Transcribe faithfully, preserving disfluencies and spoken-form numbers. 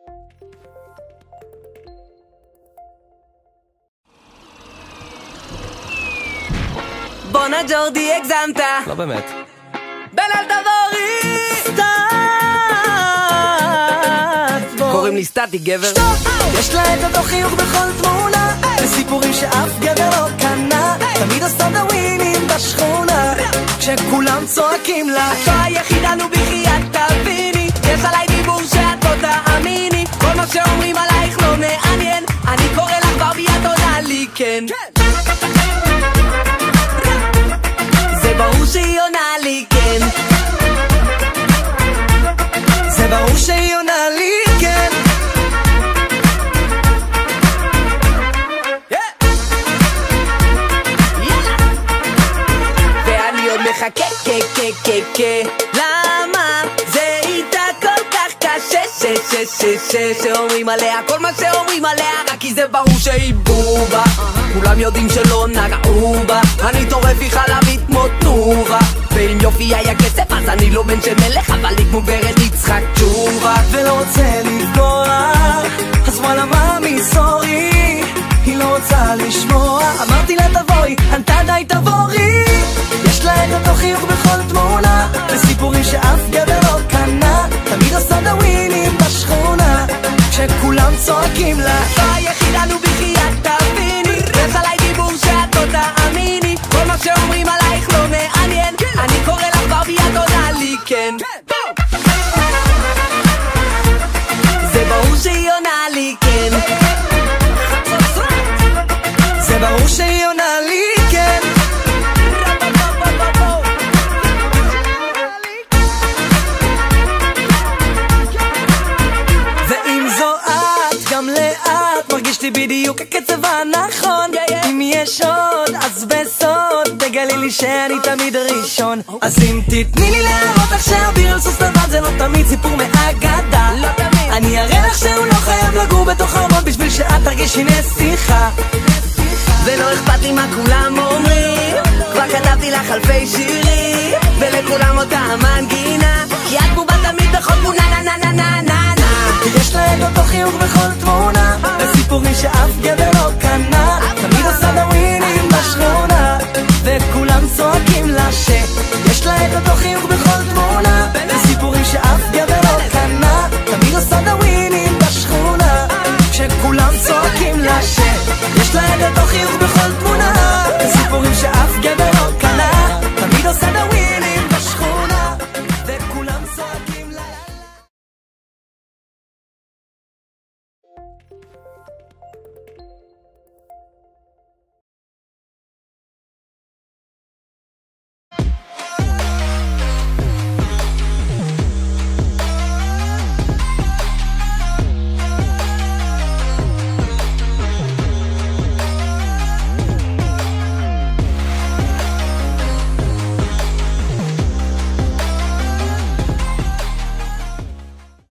בונה ג'ורדי הגזמת, לא באמת. בליל דבורי סטאט, קוראים לי סטאטי גבר. יש לה את אותו חיוך בכל תמונה, וסיפורים שאף גבר לא קנה, תמיד עושה דווינים בשכונה כשכולם צועקים לה את לא היחידה, נו בחייאת תביני, יש עליי דיבור שאת לא תאמיני, כל מה שאומרים עלייך לא מעניין, אני קורא לך ברבי את עונה לי כן. זה ברור שהיא עונה לי כן, זה ברור שהיא עונה לי כן. ואני עוד מחכה כ כ כ כ למה זה איתה כל כך קשה ש ש ש ש שאומרים עליה כל מה שאומרים עליה רק כי זה ברור שהיא בובה, כולם יודעים שלא נגעו בה, אני טורף היא חלבית כמו תנובה, ואם יופי היה כסף אז אני לא בן של מלך, אבל היא כמו ורד יצחק תשובה, ולא רוצה לפגוע אז וואלה מאמי סורי, היא לא רוצה לשמוע, אמרתי לה תבואי, ענתה די תבורי, יש לה את אותו חיוך בכל תמונה, וסיפורים שאף גבר לא קנה, תמיד עושה דווינים בשכונה כשכולם צועקים לה את לא היחידה, נו בחייאת תביני, יש עליי דיבור שאת לא תאמיני, כל מה שאומרים עלייך לא מעניין, אני קורא לך ברבי את עונה לי כן. זה ברור שהיא עונה לי כן, זה ברור שהיא עונה לי כן. ואם זו את גם לאט מרגיש לי בדיוק הקצב הנכון, אם יש עוד אז בסוד תגלי לי שאני תמיד ראשון, אז אם תתני לי להראות לך שאביר על סוס לבד זה לא תמיד סיפור מאגדה, אני אראה לך שהוא לא חייב לגור בתוך ארמון בשביל שאת תרגישי נסיכה, ולא אכפת לי מה כולם אומרים, כבר כתבתי לך אלפי שירים ולכולם אותה המנגינה